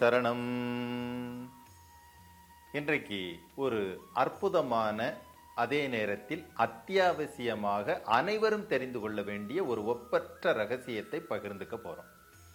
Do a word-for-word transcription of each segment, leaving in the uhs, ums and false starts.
சரணம். இன்றைக்கு ஒரு அற்புதமான, அதே நேரத்தில் அத்தியாவசியமாக அனைவரும் தெரிந்து கொள்ள வேண்டிய ஒரு ஒப்பற்ற ரகசியத்தை பகிர்ந்துக்க போறோம்.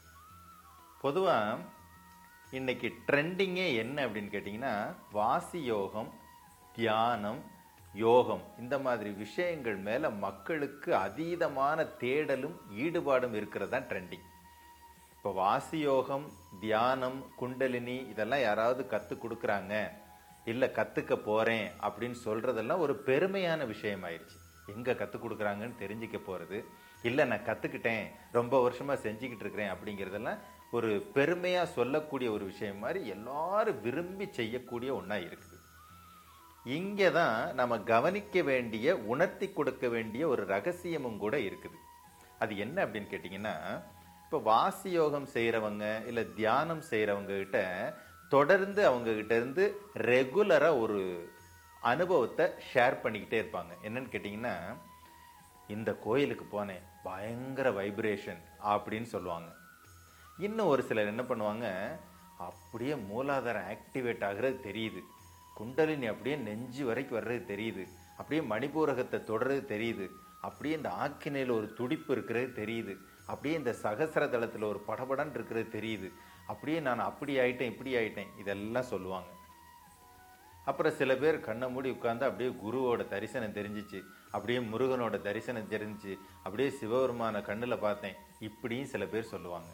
பொதுவா இன்னைக்கு ட்ரெண்டிங்கே என்ன அப்படின்னு கேட்டீங்கன்னா, வாசி யோகம், தியானம், யோகம் இந்த மாதிரி விஷயங்கள் மேல மக்களுக்கு அதீதமான தேடலும் ஈடுபாடும் இருக்கிறதா ட்ரெண்டிங். இப்போ வாசி யோகம், தியானம், குண்டலினி இதெல்லாம் யாராவது கத்து கொடுக்குறாங்க, இல்ல கத்துக்க போறேன் அப்படின்னு சொல்றதெல்லாம் ஒரு பெருமையான விஷயம் ஆயிடுச்சு. எங்க கத்து கொடுக்குறாங்கன்னு தெரிஞ்சுக்க போறது, இல்ல நான் கத்துக்கிட்டேன் ரொம்ப வருஷமா செஞ்சுக்கிட்டு இருக்கிறேன் அப்படிங்கறதெல்லாம் ஒரு பெருமையா சொல்லக்கூடிய ஒரு விஷயம் மாதிரி எல்லாரும் விரும்பி செய்யக்கூடிய ஒண்ணா இருக்குது. இங்கதான் நம்ம கவனிக்க வேண்டிய, உணர்த்தி கொடுக்க வேண்டிய ஒரு ரகசியமும் கூட இருக்குது. அது என்ன அப்படின்னு கேட்டீங்கன்னா, இப்ப வாசி யோகம் செய்யறவங்க இல்ல தியானம் செய்யறவங்க கிட்ட தொடர்ந்து அவங்க கிட்ட இருந்து ரெகுலரா ஒரு அனுபவத்தை ஷேர் பண்ணிக்கிட்டே இருப்பாங்க. என்னன்னு கேட்டீங்கன்னா, இந்த கோயிலுக்கு போனேன் பயங்கர வைப்ரேஷன் அப்படின்னு சொல்லுவாங்க. இன்னும் ஒரு சிலர் என்ன பண்ணுவாங்க, அப்படியே மூலாதாரம் ஆக்டிவேட் ஆகுறது தெரியுது, குண்டலினி அப்படியே நெஞ்சு வரைக்கும் வர்றது தெரியுது, அப்படியே மணிபூரகத்தை தொடர்றது தெரியுது, அப்படியே இந்த ஆக்கினையில ஒரு துடிப்பு இருக்கிறது தெரியுது, அப்படியே இந்த சகசர தளத்துல ஒரு படபடன் இருக்கிறது தெரியுது, அப்படியே நான் அப்படி ஆயிட்டேன் இப்படி ஆயிட்டேன் இதெல்லாம் சொல்லுவாங்க. அப்புறம் சில பேர் கண்ணை மூடி உட்கார்ந்து அப்படியே குருவோட தரிசனம் தெரிஞ்சிச்சு, அப்படியே முருகனோட தரிசனம் தெரிஞ்சிச்சு, அப்படியே சிவபெருமான கண்ணுல பார்த்தேன் இப்படியும் சில பேர் சொல்லுவாங்க.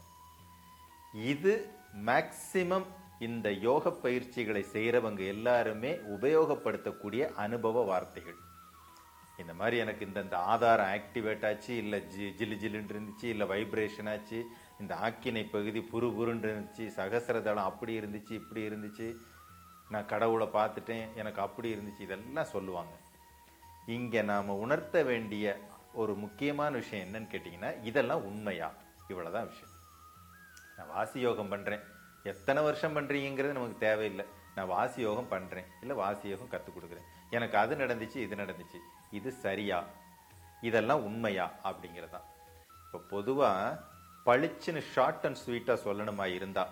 இது மேக்சிமம் இந்த யோக பயிற்சிகளை செய்யறவங்க எல்லாருமே உபயோகப்படுத்தக்கூடிய அனுபவ வார்த்தைகள். இந்த மாதிரி எனக்கு இந்த இந்த ஆதாரம் ஆக்டிவேட் ஆச்சு, இல்ல ஜி ஜிலு ஜிலுன்னு இருந்துச்சு, இல்ல வைப்ரேஷன் ஆச்சு, இந்த ஆக்கினை பகுதி புரு புருன்னு இருந்துச்சு, சகசரதளம் அப்படி இருந்துச்சு இப்படி இருந்துச்சு, நான் கடவுளை பார்த்துட்டேன் எனக்கு அப்படி இருந்துச்சு, இதெல்லாம் சொல்லுவாங்க. இங்க நாம உணர்த்த வேண்டிய ஒரு முக்கியமான விஷயம் என்னன்னு கேட்டீங்கன்னா, இதெல்லாம் உண்மையா? இவ்வளவுதான் விஷயம். நான் வாசி யோகம் பண்றேன், எத்தனை வருஷம் பண்றீங்கிறது நமக்கு தேவையில்லை. நான் வாசி யோகம் பண்றேன், இல்ல வாசி யோகம் கத்துக் கொடுக்குறேன், எனக்கு அது நடந்துச்சு இது நடந்துச்சு, இது சரியா, இதெல்லாம் உண்மையா அப்படிங்கிறதா. இப்போ பொதுவா பளிச்சுன்னு ஷார்ட் அண்ட் ஸ்வீட்டா சொல்லணுமா இருந்தா,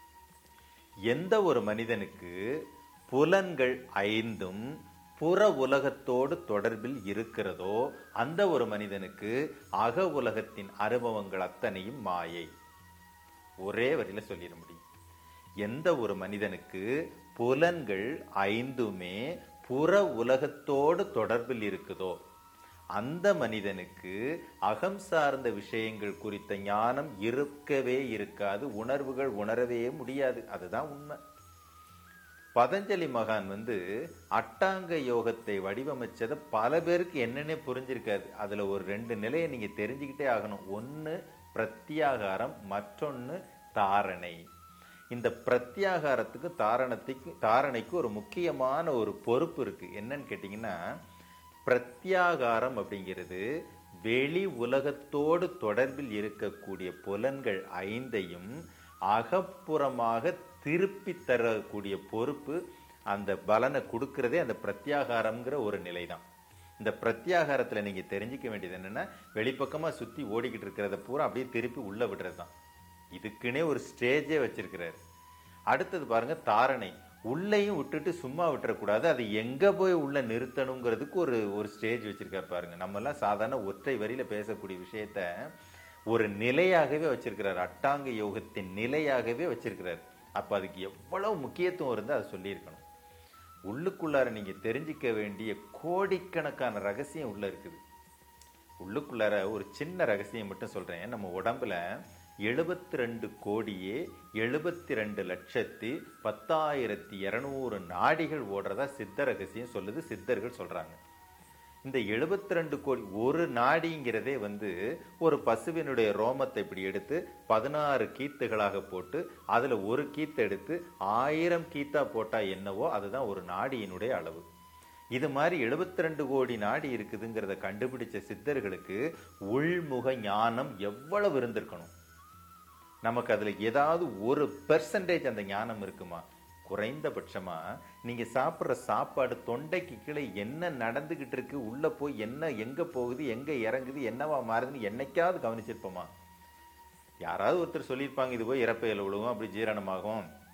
எந்த ஒரு மனிதனுக்கு புலன்கள் ஐந்தும் புற உலகத்தோடு தொடர்பில் இருக்கிறதோ அந்த ஒரு மனிதனுக்கு அக உலகத்தின் அனுபவங்கள் அத்தனையும் மாயை. ஒரே வரியில சொல்லிட முடியும். எந்த ஒரு மனிதனுக்கு புலன்கள் ஐந்துமே புற உலகத்தோடு தொடர்பில் இருக்குதோ அந்த மனிதனுக்கு அகம் சார்ந்த விஷயங்கள் குறித்த ஞானம் இருக்கவே இருக்காது, உணர்வுகள் உணரவே முடியாது. அதுதான் உண்மை. பதஞ்சலி மகான் வந்து அட்டாங்க யோகத்தை வடிவமைச்சதை பல பேருக்கு என்னன்னே புரிஞ்சிருக்காது. அதுல ஒரு ரெண்டு நிலையை நீங்க தெரிஞ்சுக்கிட்டே ஆகணும். ஒன்னு பிரத்யாகாரம், மற்றொன்னு தாரணை. இந்த பிரத்யாகாரத்துக்கு தாரணத்துக்கு தாரணைக்கு ஒரு முக்கியமான ஒரு பொறுப்பு இருக்கு. என்னன்னு கேட்டீங்கன்னா, பிரத்யாகாரம் அப்படிங்கிறது வெளி உலகத்தோடு தொடர்பில் இருக்கக்கூடிய புலன்கள் ஐந்தையும் அகப்புறமாக திருப்பி தரக்கூடிய பொறுப்பு, அந்த பலனை கொடுக்கிறதே அந்த பிரத்யாகாரம்ங்கிற ஒரு நிலை தான். இந்த பிரத்யாகாரத்துல நீங்க தெரிஞ்சுக்க வேண்டியது என்னன்னா, வெளிப்பக்கமா சுத்தி ஓடிக்கிட்டு இருக்கிறத பூரா அப்படியே திருப்பி உள்ள விடுறதுதான். இதுக்குன்னே ஒரு ஸ்டேஜே வச்சிருக்கிறாரு. அடுத்தது பாருங்க தாரணை. உள்ளையும் விட்டுட்டு சும்மா விட்டுறக்கூடாது, அது எங்க போய் உள்ள நிறுத்தணுங்கிறதுக்கு ஒரு ஒரு ஸ்டேஜ் வச்சிருக்காரு பாருங்க. நம்ம எல்லாம் சாதாரண ஒற்றை வரியில பேசக்கூடிய விஷயத்த ஒரு நிலையாகவே வச்சிருக்கிறார், அட்டாங்க யோகத்தின் நிலையாகவே வச்சிருக்கிறார். அப்ப அதுக்கு எவ்வளவு முக்கியத்துவம் இருந்தா அதை சொல்லியிருக்கணும். உள்ளுக்குள்ளார நீங்க தெரிஞ்சிக்க வேண்டிய கோடிக்கணக்கான ரகசியம் உள்ள இருக்குது. உள்ளுக்குள்ளார ஒரு சின்ன ரகசியம் மட்டும் சொல்றேன். நம்ம உடம்புல எழுபத்தி ரெண்டு கோடியே எழுபத்தி ரெண்டு லட்சத்தி பத்தாயிரத்தி இருநூறு நாடிகள் ஓடுறதா சித்த ரகசியம் சொல்லுது, சித்தர்கள் சொல்றாங்க. இந்த எழுபத்தி ரெண்டு கோடி ஒரு நாடிங்கிறதே வந்து ஒரு பசுவினுடைய ரோமத்தை இப்படி எடுத்து பதினாறு கீத்துகளாக போட்டு அதுல ஒரு கீத்து எடுத்து ஆயிரம் கீத்தா போட்டா என்னவோ அதுதான் ஒரு நாடியினுடைய அளவு. இது மாதிரி எழுபத்தி ரெண்டு கோடி நாடி இருக்குதுங்கிறத கண்டுபிடிச்ச சித்தர்களுக்கு உள்முக ஞானம் எவ்வளவு இருந்திருக்கணும். நமக்கு அதுல ஏதாவது ஒரு பெர்சன்டேஜ் அந்த ஞானம் இருக்குமா? குறைந்தபட்சமா நீங்க சாப்பிட்ற சாப்பாடு தொண்டைக்கு கீழே என்ன நடந்துகிட்டு இருக்கு, உள்ள போய் என்ன எங்க போகுது, எங்க இறங்குது, என்னவா மாறுதுன்னு என்னைக்காவது கவனிச்சிருப்போமா? யாராவது ஒருத்தர் சொல்லியிருப்பாங்க, இது போய் இறப்பையில விழுவும், அப்படி ஜீரணமாகும்,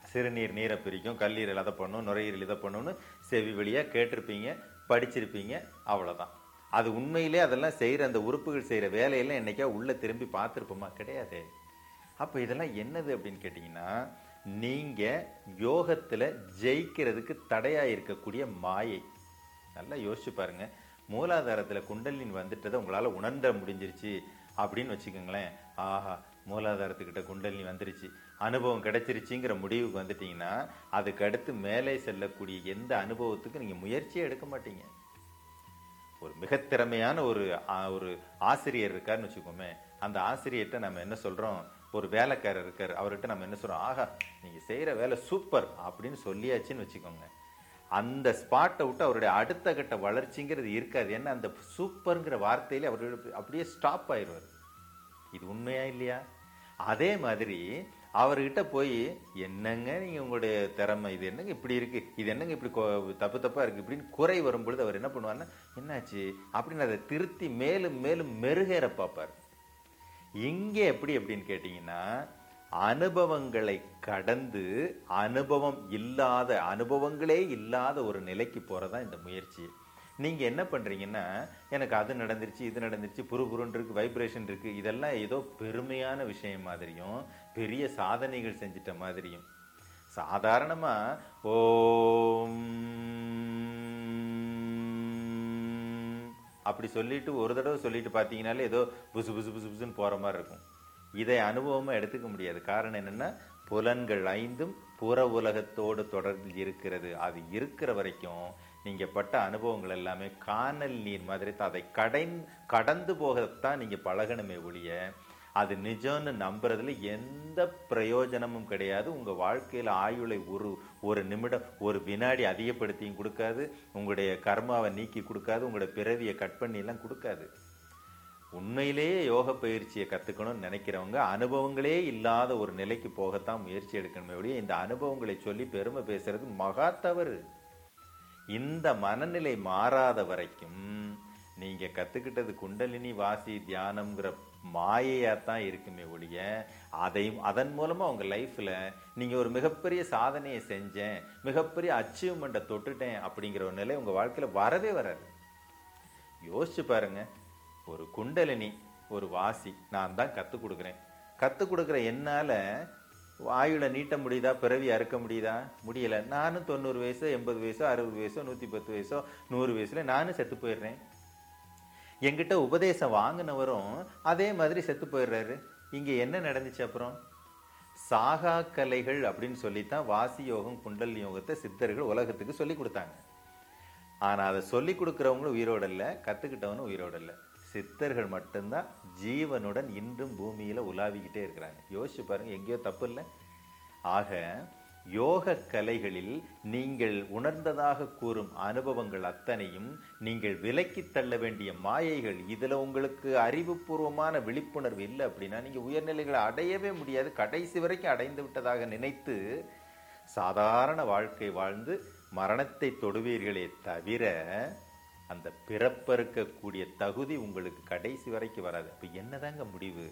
சிறுநீர் நீரை பிரிக்கும், கல்லீரல் அதை பண்ணும், நுரையீரல் இதை பண்ணும்னு செவி வழியாக கேட்டிருப்பீங்க, படிச்சிருப்பீங்க, அவ்வளோதான். அது உண்மையிலே அதெல்லாம் செய்கிற அந்த உறுப்புகள் செய்கிற வேலையெல்லாம் என்னைக்கா உள்ளே திரும்பி பார்த்துருப்போமா? கிடையாது. அப்போ இதெல்லாம் என்னது அப்படின்னு கேட்டிங்கன்னா, நீங்கள் யோகத்தில் ஜெயிக்கிறதுக்கு தடையாக இருக்கக்கூடிய மாயை. நல்லா யோசிச்சு பாருங்க. மூலாதாரத்தில் குண்டலினி வந்துட்டதை உங்களால் உணர்ந்த முடிஞ்சிருச்சு அப்படின்னு வச்சுக்கோங்களேன். ஆஹா, மூலாதாரத்துக்கிட்ட குண்டலினி வந்துருச்சு, அனுபவம் கிடைச்சிருச்சுங்கிற முடிவுக்கு வந்துட்டீங்கன்னா, அதுக்கு அடுத்து மேலே செல்லக்கூடிய எந்த அனுபவத்துக்கு நீங்கள் முயற்சியே எடுக்க மாட்டீங்க. ஒரு மிக திறமையான ஒரு ஒரு ஆசிரியர் இருக்காருன்னு வச்சுக்கோமே, அந்த ஆசிரியர்கிட்ட நம்ம என்ன சொல்கிறோம்? ஒரு வேலைக்காரர் இருக்கார், அவர்கிட்ட நம்ம என்ன சொல்கிறோம்? ஆஹா, நீங்கள் செய்கிற வேலை சூப்பர் அப்படின்னு சொல்லியாச்சுன்னு வச்சுக்கோங்க. அந்த ஸ்பாட்டை விட்டு அவருடைய அடுத்த கட்ட வளர்ச்சிங்கிறது இருக்காது. ஏன்னா அந்த சூப்பருங்கிற வார்த்தையிலே அவருடைய அப்படியே ஸ்டாப் ஆயிடுவார். இது உண்மையா இல்லையா? அதே மாதிரி அவர்கிட்ட போய், என்னங்க நீங்கள் உங்களுடைய திறமை, இது என்னங்க இப்படி இருக்குது, இது என்னங்க இப்படி தப்பு தப்பாக இருக்குது இப்படின்னு குறை வரும் பொழுது அவர் என்ன பண்ணுவார்னா, என்னாச்சு அப்படின்னு அதை திருத்தி மேலும் மேலும் மெருகேற பார்ப்பார். இங்கே எப்படி அப்படின்னு கேட்டிங்கன்னா, அனுபவங்களை கடந்து அனுபவம் இல்லாத, அனுபவங்களே இல்லாத ஒரு நிலைக்கு போகிறதான் இந்த முயற்சி. நீங்கள் என்ன பண்ணுறீங்கன்னா, எனக்கு அது நடந்துருச்சு, இது நடந்துருச்சு, புருபுருன்னு இருக்குது, வைப்ரேஷன் இருக்குது, இதெல்லாம் ஏதோ பெருமையான விஷயம் மாதிரியும் பெரிய சாதனைகள் செஞ்சிட்ட மாதிரியும், சாதாரணமாக ஓம் அப்படி சொல்லிட்டு ஒரு தடவை சொல்லிட்டு பார்த்தீங்கன்னாலே ஏதோ புசு புசு புசு புசுன்னு போகிற மாதிரி இருக்கும். இதை அனுபவமாக எடுத்துக்க முடியாது. காரணம் என்னென்னா, புலன்கள் ஐந்தும் புற உலகத்தோடு தொடர்பில் இருக்கிறது. அது இருக்கிற வரைக்கும் நீங்கள் பட்ட அனுபவங்கள் எல்லாமே காணல் நீர் மாதிரி தான். அதை கடை கடந்து போகத்தான் நீங்கள் பழகணுமே ஒழிய, அது நிஜம்னு நம்புறதுல எந்த பிரயோஜனமும் கிடையாது. உங்கள் வாழ்க்கையில் ஆயுளை ஒரு ஒரு நிமிடம் ஒரு வினாடி அதிகப்படுத்தியும் கொடுக்காது, உங்களுடைய கர்மாவை நீக்கி கொடுக்காது, உங்களுடைய பிறவியை கட் பண்ணியெல்லாம் கொடுக்காது. உண்மையிலேயே யோக பயிற்சியை கற்றுக்கணும்னு நினைக்கிறவங்க அனுபவங்களே இல்லாத ஒரு நிலைக்கு போகத்தான் முயற்சி எடுக்கணுமே ஒழிய, இந்த அனுபவங்களை சொல்லி பெருமை பேசுறது மகா தவறு. இந்த மனநிலை மாறாத வரைக்கும் நீங்கள் கற்றுக்கிட்டது குண்டலினி வாசி தியானம்ங்கிற மாயையாத்தான் இருக்குமே ஒழிய, அதையும் அதன் மூலமாக உங்கள் லைஃப்பில் நீங்கள் ஒரு மிகப்பெரிய சாதனையை செஞ்சேன், மிகப்பெரிய அச்சீவ்மெண்ட்டை தொட்டுட்டேன் அப்படிங்கிற ஒரு நிலை உங்கள் வாழ்க்கையில் வரவே வராது. யோசிச்சு பாருங்க. ஒரு குண்டலினி, ஒரு வாசி நான் தான் கற்றுக் கொடுக்குறேன். கற்றுக் கொடுக்குற என்னால் ஆயுளை நீட்ட முடியுதா? பிறவி அறுக்க முடியுதா? முடியலை. நானும் தொண்ணூறு வயசோ எண்பது வயசோ அறுபது வயசோ நூற்றி பத்து வயசோ நூறு வயசுல நானும் செத்து போயிடுறேன். என்கிட்ட உபதேசம் வாங்கினவரும் அதே மாதிரி செத்து போயிடுறாரு. இங்கே என்ன நடந்துச்சு? அப்புறம் சாகா கலைகள் அப்படின்னு சொல்லித்தான் வாசி யோகம் குண்டல் யோகத்தை சித்தர்கள் உலகத்துக்கு சொல்லி கொடுத்தாங்க. ஆனால் அதை சொல்லி கொடுக்குறவங்களும் உயிரோடு இல்லை, கற்றுக்கிட்டவனும் உயிரோடு இல்லை. சித்தர்கள் மட்டும்தான் ஜீவனுடன் இன்றும் பூமியில் உலாவிக்கிட்டே இருக்கிறாங்க. யோசிச்சு பாருங்க, எங்கேயோ தப்பு இல்லை. ஆக யோக கலைகளில் நீங்கள் உணர்ந்ததாக கூறும் அனுபவங்கள் அத்தனையும் நீங்கள் விலக்கி தள்ள வேண்டிய மாயைகள். இதில் உங்களுக்கு அறிவுபூர்வமான விழிப்புணர்வு இல்லை அப்படின்னா நீங்கள் உயர்நிலைகளை அடையவே முடியாது. கடைசி வரைக்கும் அடைந்து விட்டதாக நினைத்து சாதாரண வாழ்க்கை வாழ்ந்து மரணத்தை தொடுவீர்களே தவிர, அந்த பிறப்பறுக்கக்கூடிய தகுதி உங்களுக்கு கடைசி வரைக்கும் வராது. அப்போ என்னதாங்க முடிவு?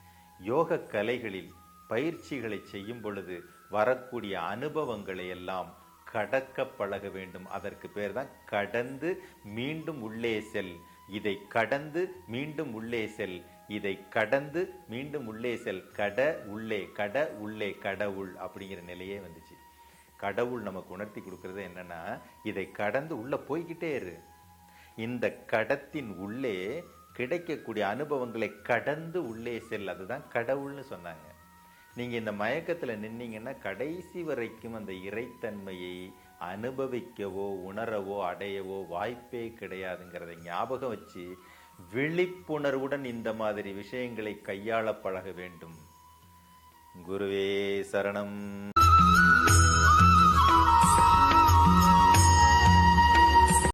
யோக கலைகளில் பயிற்சிகளை செய்யும் பொழுது வரக்கூடிய அனுபவங்களை எல்லாம் கடக்க பழக வேண்டும். அதற்கு பேர் தான் கடந்து மீண்டும் உள்ளே செல். இதை கடந்து மீண்டும் உள்ளே செல். இதை கடந்து மீண்டும் உள்ளே செல். கட உள்ளே, கட உள்ளே, கடவுள் அப்படிங்கிற நிலையே வந்துச்சு. கடவுள் நமக்கு உணர்த்தி கொடுக்கறது என்னன்னா, இதை கடந்து உள்ள போய்கிட்டே இரு. இந்த கடத்தின் உள்ளே கிடைக்கக்கூடிய அனுபவங்களை கடந்து உள்ளே செல். அதுதான் கடவுள்னு சொன்னாங்க. நீங்க இந்த மயக்கத்துல நின்னீங்கன்னா கடைசி வரைக்கும் அந்த இறைத்தன்மையை அனுபவிக்கவோ உணரவோ அடையவோ வாய்ப்பே கிடையாதுங்கிறத ஞாபகம் வச்சு விழிப்புணர்வுடன் இந்த மாதிரி விஷயங்களை கையாள பழக வேண்டும். குருவே சரணம்.